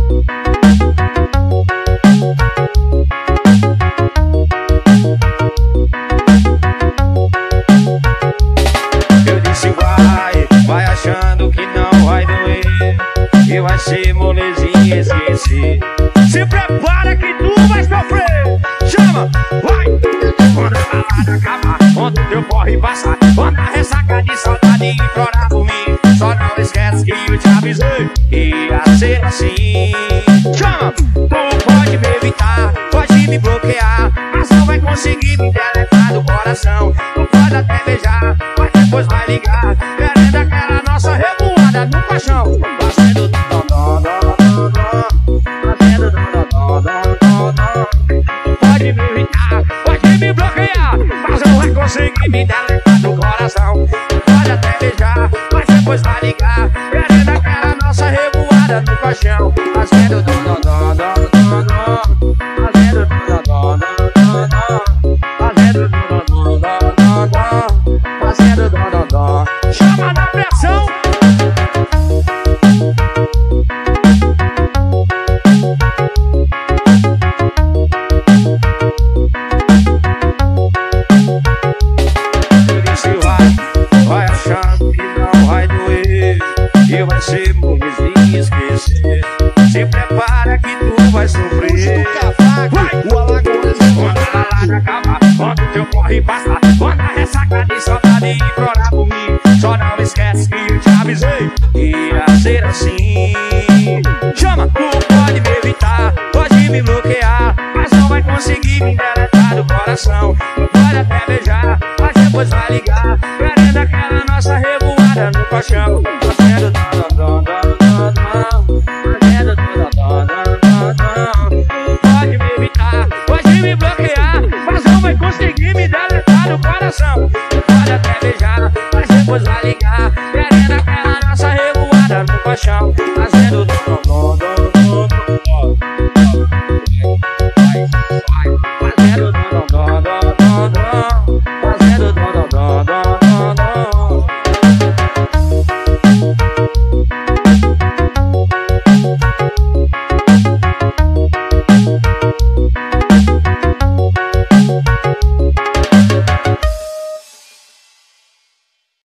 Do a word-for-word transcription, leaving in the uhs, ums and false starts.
Eu disse vai, vai achando que não vai doer, que vai ser molezinha esquecer. Se prepara que tu vai sofrer. Chama, vai. Quando a balada acabar, quando teu corre passar, quando a ressaca de saudade implorar por mim, só não esquece que eu te avisei que ia ser assim. Chama, tu pode me evitar, pode me bloquear, mas não vai conseguir me deletar do coração. Tu pode até beijar, mas depois vai ligar, querendo aquela nossa revoada no caixão. Fazendo dom, dom, dom, dom, dom, fazendo dom, dom, dom, dom, dom. Tu pode me evitar, pode me bloquear, mas não vai conseguir me deletar do coração. Tu pode até beijar, mas depois vai ligar, querendo aquela nossa revoada no caixão. Fazendo dom, dom, dom, dom, dom, dom, fazendo dom, dom, dom, dom, dom, fazendo dom, dom, dom, dom, dom, fazendo dom, dom, dom. Chama na pressão. Eu disse vai, vai achando que não vai doer, que vai ser molezinha esquecer. Se prepara que tu vai sofrer. Vai! O Alagoas, quando a balada acabar, quando teu corre passar, quando a ressaca de saudade implorar por mim, só não esquece que eu te avisei que ia ser assim. Chama, tu pode me evitar, pode me bloquear, mas não vai conseguir me deletar do coração. Tu pode até beijar, mas depois vai ligar, querendo aquela nossa revoada no caixão. Fazendo dom, dom, dom,